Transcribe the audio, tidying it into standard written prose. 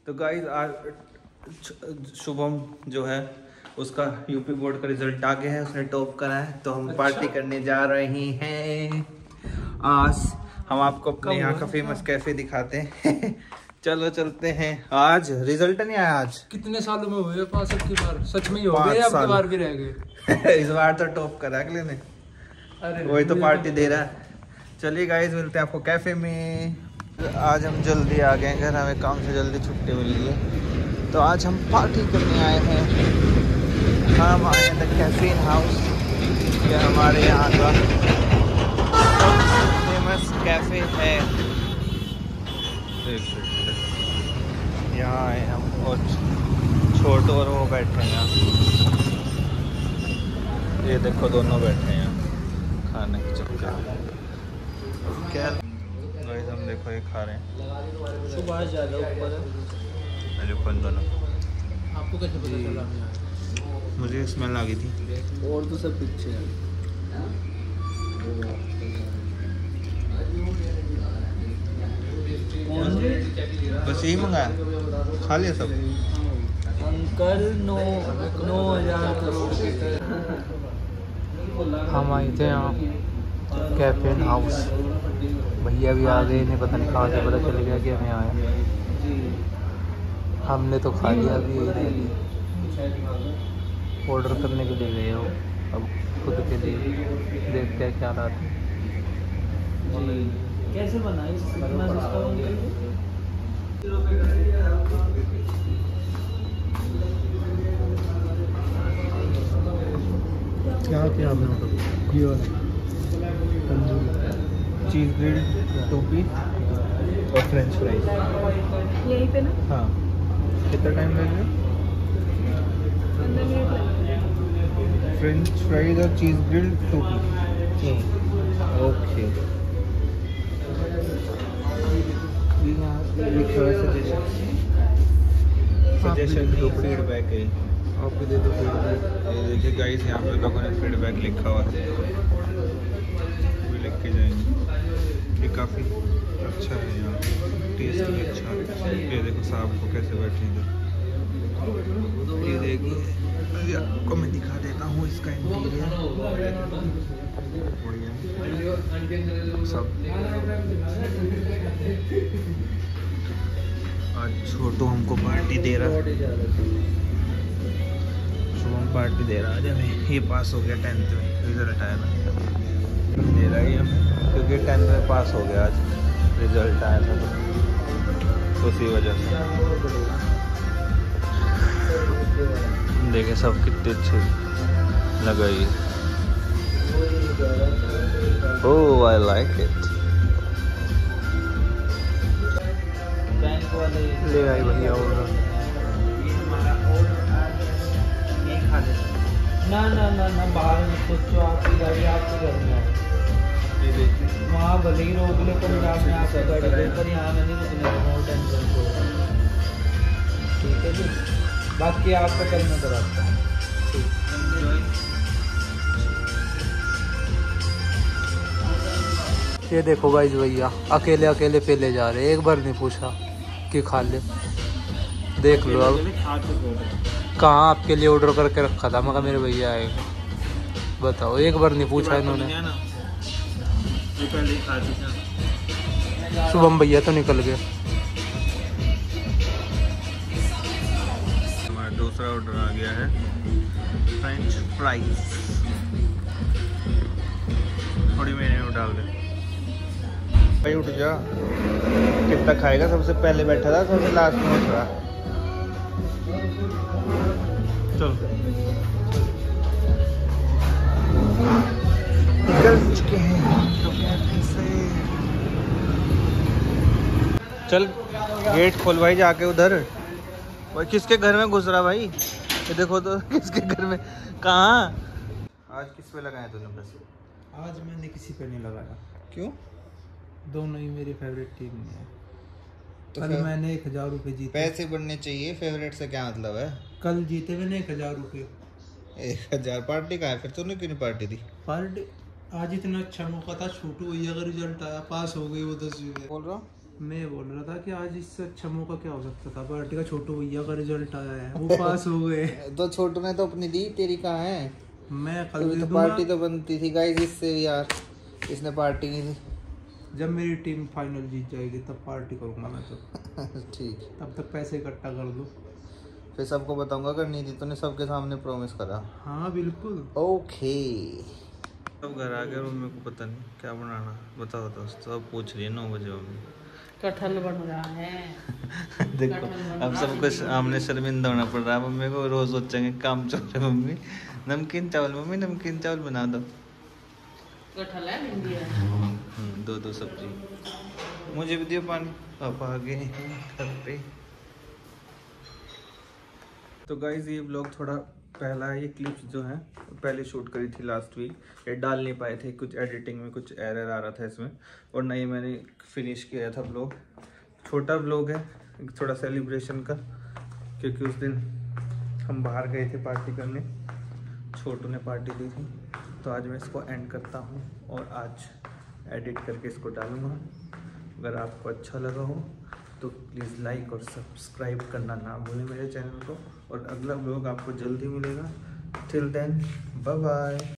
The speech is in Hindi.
तो गाइस आज शुभम जो है उसका यूपी बोर्ड का रिजल्ट आ गया है, उसने टॉप करा है, तो हम पार्टी करने जा रहे हैं आज। हम आपको अपने यहाँ का फेमस कैफे दिखाते हैं चलो चलते हैं। आज रिजल्ट नहीं आया आज, कितने सालों में हुए पास अब की बार, सच में ही हो गए, अब की बार भी रह गए इस बार तो टॉप करा अगले ने, वही तो पार्टी दे रहा है। चलिए गाइस मिलते हैं आपको कैफे में। आज हम जल्दी आ गए घर, हमें काम से जल्दी छुट्टी मिली है, तो आज हम पार्टी करने आए हैं। हम आए हैं द कैफीन हाउस, ये हमारे यहाँ का फेमस कैफे है। यहाँ आए हम और छोटू और वो बैठे हैं यहाँ, ये देखो दोनों बैठे हैं यहाँ खाने के चक्कर क्या। हम देखो ये खा रहे हैं, सुबह ज़्यादा ऊपर है दोनों। आपको कैसे पता चला? मुझे स्मेल आ गई थी। और तो सब पीछे है। बस यही मंगाया, खा लिया सब। अंकल 9,000 करोड़। हम आए थे यहाँ कैफे हाउस, भैया भी आ गए, इन्हें पता नहीं कहाँ से पता चल गया कि हमें आए। हमने तो खा लिया, अभी ऑर्डर करने के लिए गए हो, अब खुद के लिए देखते हैं क्या बात है। कैसे बना क्या क्या आपने ऑर्डर? चीज़ ग्रिल्ड 2 पीस और फ्रेंच फ्राइज यहीं पे ना? हाँ। कितना टाइम लगेगा? 15 मिनट लगेगा। फ्रेंच फ्राइज और cheese grilled 2 piece. Okay. Suggestion दो, फीडबैक है आपको, दे दो फीडबैक। ये देखिए गाइस यहाँ पे लोगों ने फीडबैक लिखा हुआ है, भी लिख के जाएंगे। ये काफ़ी अच्छा है यहाँ, टेस्ट भी अच्छा है। ये देखो साहब को कैसे बैठे हैं, ये देखिए आपको मैं दिखा देता हूँ इसका इंटीरियर। बढ़िया सब। आज छोटू हमको पार्टी दे रहा है, शुभम पार्टी दे रहा है। आज हमें ये पास हो गया 10th में, रिजल्ट आया ना, दे रहा है हमें, क्योंकि 10th में पास हो गया आज, रिजल्ट आया था तो उसी वजह से। देखे सब कितने अच्छे लगाई। Oh I like it. ले आई भैया ऑर्डर। ना बाहर में सोचो, आपकी गाड़ी आपके घर में है, वहाँ भले ही रोक ले, पंजाब में आपकी गाड़ी है, पर यहाँ में नहीं रुकने का, टेंशन को। ठीक है जी, बाकी आपका कल मैं कराता हूँ। ये देखो गाइस, भैया अकेले अकेले पेले जा रहे, एक बार नहीं पूछा कि खा ले। देख लो अब, कहाँ आपके लिए ऑर्डर करके रखा था, मगर मेरे भैया आएगा। बताओ, एक बार नहीं पूछा इन्होंने। शुभम भैया तो निकल गए। हमारा दूसरा ऑर्डर आ गया है, फ्रेंच फ्राइज। थोड़ी मेरे में डाल दे भाई, उठ जा। कितना खाएगा? सबसे पहले बैठा था, सबसे लास्ट में उठ रहा। चल निकल चुके हैं तो कैफे से। चल गेट खोल भाई जाके उधर। भाई किसके घर में घुस रहा भाई? ये देखो तो किसके घर में, कहाँ? आज किस पे लगाया तूने बस? आज मैंने किसी पे नहीं लगाया। क्यों? दोनों ही मेरी फेवरेट टीम में है। तो कल मैंने 1,000 रुपये जीते। पैसे बढ़ने चाहिए, फेवरेट से क्या मतलब है? कल जीते मैंने 1,000 रुपये। 1,000 पार्टी का है, फिर तूने क्यों नहीं पार्टी दी? पार्टी आज इतना अच्छा मौका था, छोटू भैया का रिजल्ट आया, पास हो गई वो 10वीं में। बोल रहा हूँ मैं बोल रहा था कि आज इससे अच्छा मौका क्या हो सकता था। पार्टी का छोटू भैया का रिजल्ट आया है, वो पास हो गए। तो छोटू ने तो अपनी दी, तेरी कहाँ है? मैं कल तो दे दूंगा पार्टी तो बनती थी गाइस इससे यार, इसने पार्टी नहीं दी। जब मेरी टीम फाइनल जीत जाएगी तब पार्टी करूंगा मैं तो। ठीक, तब तक पैसे इकट्ठा कर दो, फिर सबको बताऊंगा करनी थी तूने, सबके सामने प्रॉमिस करा। हाँ बिल्कुल। ओके। अब घर आ गए और मम्मी को पता नहीं क्या बनाना, बताओ दोस्त। अब पूछ रही है 9 बजे मम्मी। कटहल बन रहा है। देखो अब सबको सामने शर्मिंदा होना पड़ रहा है मम्मी को, रोज सोचेंगे काम चल रहा है मम्मी नमकीन चावल, मम्मी नमकीन चावल बना दो। कटहल है, भिंडी है। 2 सब्जी। मुझे भी दियो पानी, पापा आ गए घर पे। तो गाइज ये ब्लॉग थोड़ा पहला है, ये क्लिप्स जो हैं पहले शूट करी थी लास्ट वीक, ये डाल नहीं पाए थे, कुछ एडिटिंग में कुछ एरर आ रहा था इसमें, और नहीं मैंने फिनिश किया था ब्लॉग। छोटा ब्लॉग है, एक थोड़ा सेलिब्रेशन का, क्योंकि उस दिन हम बाहर गए थे पार्टी करने, छोटू ने पार्टी दी थी। तो आज मैं इसको एंड करता हूँ और आज एडिट करके इसको डालूँगा। अगर आपको अच्छा लगा हो तो प्लीज़ लाइक और सब्सक्राइब करना ना भूलें मेरे चैनल को, और अगला व्लॉग आपको जल्दी मिलेगा। Till then bye bye.